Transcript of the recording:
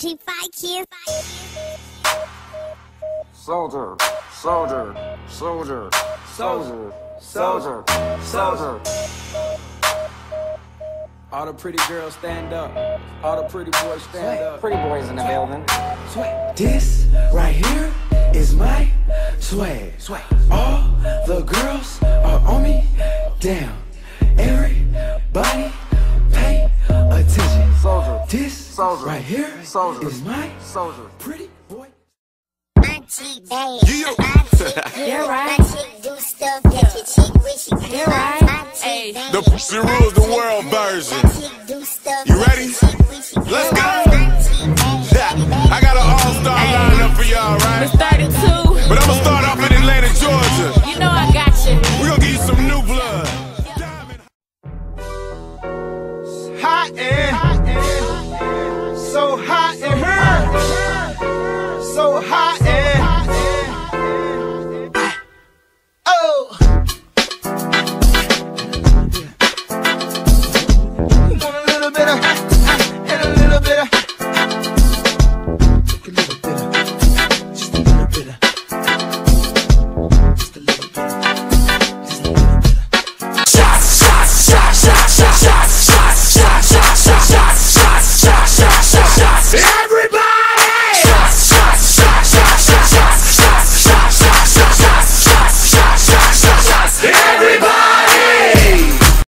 Keep fighting. Soldier, soldier, soldier, soldier, soldier, soldier. All the pretty girls stand up. All the pretty boys stand up. Pretty boys in the building. This right here is my swag. All the girls are on me. Damn. Everybody pay attention. Soldier. This Soldier. right here Soldier. is my Soldier. pretty boy. Auntie babe. You're right. My chick do stuff that your chick wish she could. You're right. Hey, the pussy rules the world version. You ready? Let's go. I got an all-star lineup for y'all, right? It's 32. But I'ma start off in Atlanta, Georgia. You know I got you. We gonna give you some new blood. Hot and so hot in her, so hot and oh. Want a little bit of and a little bit of, just a little bit of, just a little bit of, just a little bit of, just a little bit of. Shots, shots, shots, shots, shots, shots, shots, shots, shots, shots, shots, shots, shots, shots, shots.